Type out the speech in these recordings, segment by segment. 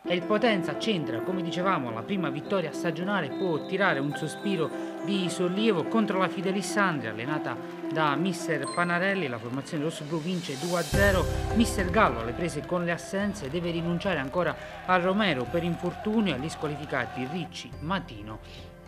E il Potenza centra, come dicevamo, la prima vittoria stagionale, può tirare un sospiro di sollievo contro la Fidelissandria, allenata da mister Panarelli. La formazione rossoblu vince 2-0. Mister Gallo alle prese con le assenze, deve rinunciare ancora a Romero per infortunio e agli squalificati Ricci, Matino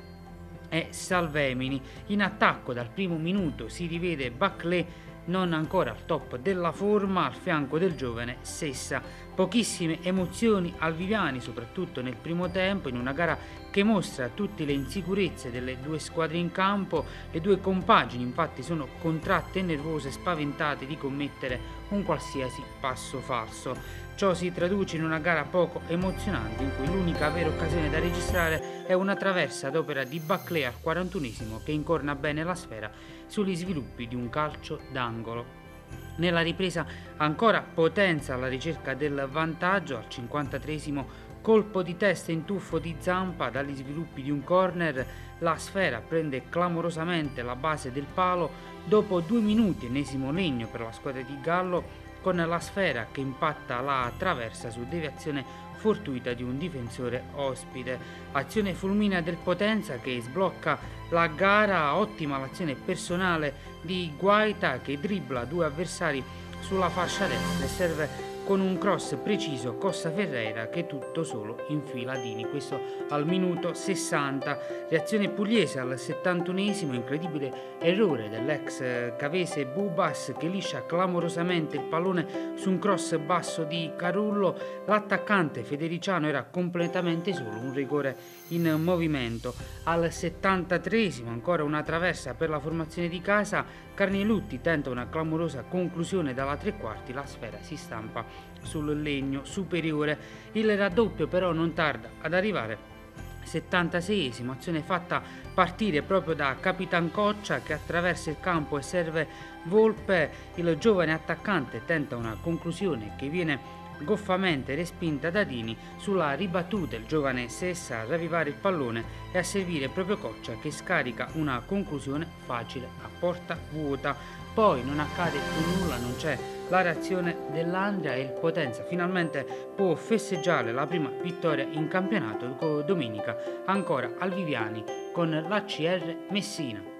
e Salvemini. In attacco dal primo minuto si rivede Baclé, non ancora al top della forma, al fianco del giovane Sessa. Pochissime emozioni al Viviani, soprattutto nel primo tempo, in una gara che mostra tutte le insicurezze delle due squadre in campo. Le due compagini infatti sono contratte e nervose, spaventate di commettere un qualsiasi passo falso. Ciò si traduce in una gara poco emozionante, in cui l'unica vera occasione da registrare è una traversa ad opera di Baclé al 41esimo, che incorna bene la sfera sugli sviluppi di un calcio d'angolo. Nella ripresa ancora Potenza alla ricerca del vantaggio. Al 53esimo colpo di testa in tuffo di Zampa dagli sviluppi di un corner, la sfera prende clamorosamente la base del palo. Dopo 2 minuti, ennesimo legno per la squadra di Gallo, con la sfera che impatta la traversa su deviazione fortuita di un difensore ospite. Azione fulminea del Potenza che sblocca la gara. Ottima l'azione personale di Guaita, che dribbla due avversari sulla fascia destra e serve con un cross preciso Costa Ferreira, che tutto solo infila Dini. Questo al minuto 60. Reazione pugliese al 71esimo, incredibile errore dell'ex cavese Bubas, che liscia clamorosamente il pallone su un cross basso di Carullo. L'attaccante federiciano era completamente solo, un rigore in movimento. Al 73esimo ancora una traversa per la formazione di casa. Carnelutti tenta una clamorosa conclusione dalla tre quarti, la sfera si stampa sul legno superiore. Il raddoppio però non tarda ad arrivare. 76esimo, azione fatta partire proprio da Capitan Coccia, che attraversa il campo e serve Volpe. Il giovane attaccante tenta una conclusione che viene goffamente respinta da Dini. Sulla ribattuta il giovane Sessa a ravvivare il pallone e a servire proprio Coccia, che scarica una conclusione facile a porta vuota. Poi non accade più nulla, non c'è la reazione dell'Andria e il Potenza finalmente può festeggiare la prima vittoria in campionato domenica ancora al Viviani con l'ACR Messina.